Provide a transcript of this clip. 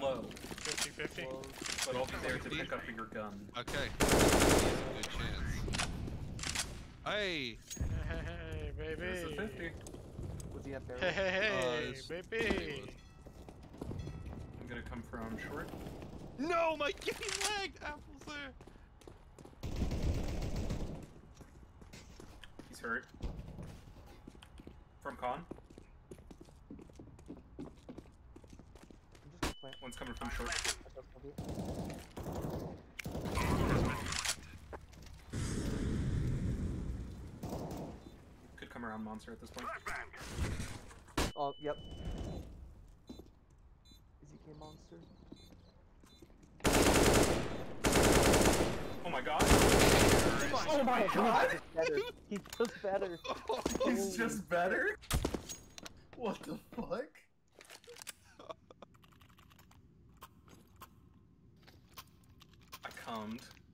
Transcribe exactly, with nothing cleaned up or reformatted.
low. fifty fifty. But I'll be there to pick up your gun. Okay. Good chance. Hey! Hey, baby. There's a fifty. Was he at barrel? Hey, hey, Uh, hey, baby. I'm gonna come from short. No, my game lagged! Apple's there! He's hurt. From con. I'm just playing. One's coming from short. Could come around monster at this point. Oh, yep. Is he K monster? Oh my god! Oh my god! He's just better. He's just better? What the fuck? I cummed.